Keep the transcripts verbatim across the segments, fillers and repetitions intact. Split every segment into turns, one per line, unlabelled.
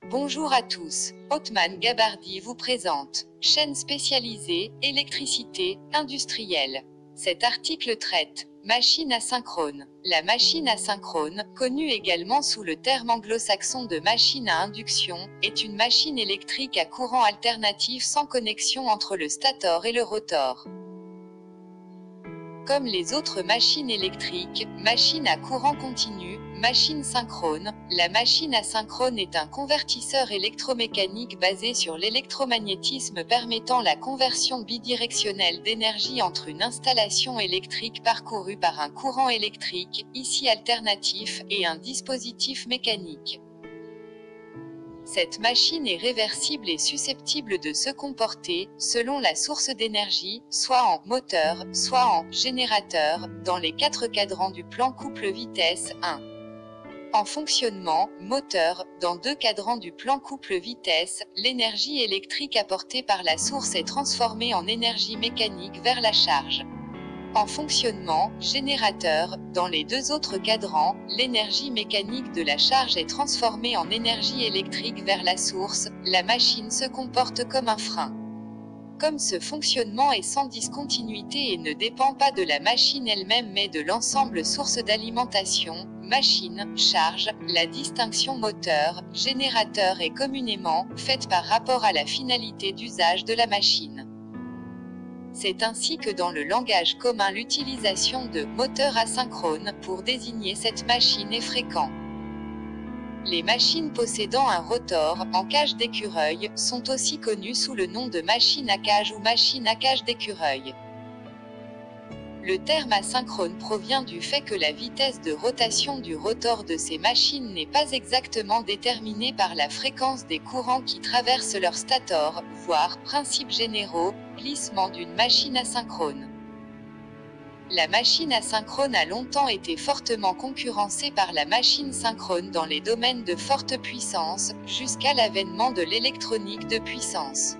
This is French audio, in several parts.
Bonjour à tous, Othman Gabardi vous présente, chaîne spécialisée, électricité, industrielle. Cet article traite, machine asynchrone. La machine asynchrone, connue également sous le terme anglo-saxon de machine à induction, est une machine électrique à courant alternatif sans connexion entre le stator et le rotor. Comme les autres machines électriques, machine à courant continu, machine synchrone, la machine asynchrone est un convertisseur électromécanique basé sur l'électromagnétisme permettant la conversion bidirectionnelle d'énergie entre une installation électrique parcourue par un courant électrique, ici alternatif, et un dispositif mécanique. Cette machine est réversible et susceptible de se comporter, selon la source d'énergie, soit en moteur, soit en générateur, dans les quatre cadrans du plan couple-vitesse un. En fonctionnement, moteur, dans deux cadrans du plan couple-vitesse, l'énergie électrique apportée par la source est transformée en énergie mécanique vers la charge. En fonctionnement, générateur, dans les deux autres cadrans, l'énergie mécanique de la charge est transformée en énergie électrique vers la source, la machine se comporte comme un frein. Comme ce fonctionnement est sans discontinuité et ne dépend pas de la machine elle-même mais de l'ensemble source d'alimentation, machine, charge, la distinction moteur-générateur est communément faite par rapport à la finalité d'usage de la machine. C'est ainsi que dans le langage commun l'utilisation de « moteur asynchrone » pour désigner cette machine est fréquent. Les machines possédant un rotor, en cage d'écureuil, sont aussi connues sous le nom de machine à cage ou machine à cage d'écureuil. Le terme asynchrone provient du fait que la vitesse de rotation du rotor de ces machines n'est pas exactement déterminée par la fréquence des courants qui traversent leur stator, voire, principes généraux, glissement d'une machine asynchrone. La machine asynchrone a longtemps été fortement concurrencée par la machine synchrone dans les domaines de forte puissance, jusqu'à l'avènement de l'électronique de puissance.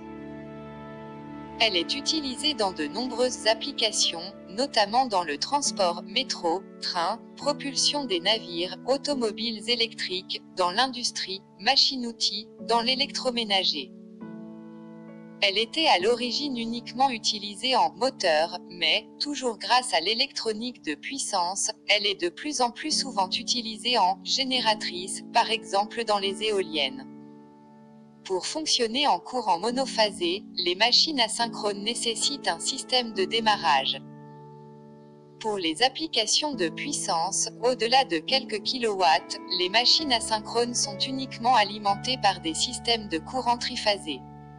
Elle est utilisée dans de nombreuses applications, notamment dans le transport, métro, train, propulsion des navires, automobiles électriques, dans l'industrie, machines-outils, dans l'électroménager. Elle était à l'origine uniquement utilisée en moteur, mais, toujours grâce à l'électronique de puissance, elle est de plus en plus souvent utilisée en génératrice, par exemple dans les éoliennes. Pour fonctionner en courant monophasé, les machines asynchrones nécessitent un système de démarrage. Pour les applications de puissance, au-delà de quelques kilowatts, les machines asynchrones sont uniquement alimentées par des systèmes de courant triphasé.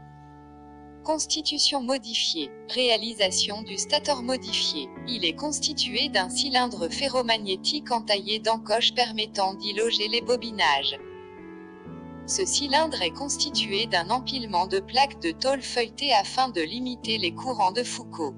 Constitution modifiée. Réalisation du stator modifié. Il est constitué d'un cylindre ferromagnétique entaillé d'encoches permettant d'y loger les bobinages. Ce cylindre est constitué d'un empilement de plaques de tôle feuilletées afin de limiter les courants de Foucault.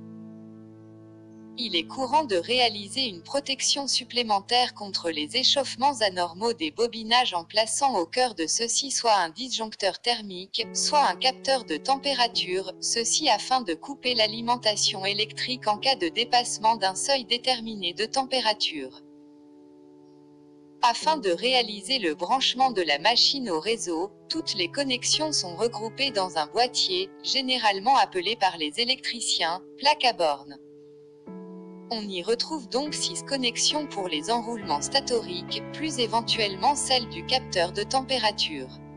Il est courant de réaliser une protection supplémentaire contre les échauffements anormaux des bobinages en plaçant au cœur de ceux-ci soit un disjoncteur thermique, soit un capteur de température, ceci afin de couper l'alimentation électrique en cas de dépassement d'un seuil déterminé de température. Afin de réaliser le branchement de la machine au réseau, toutes les connexions sont regroupées dans un boîtier, généralement appelé par les électriciens, plaque à borne. On y retrouve donc six connexions pour les enroulements statoriques, plus éventuellement celle du capteur de température.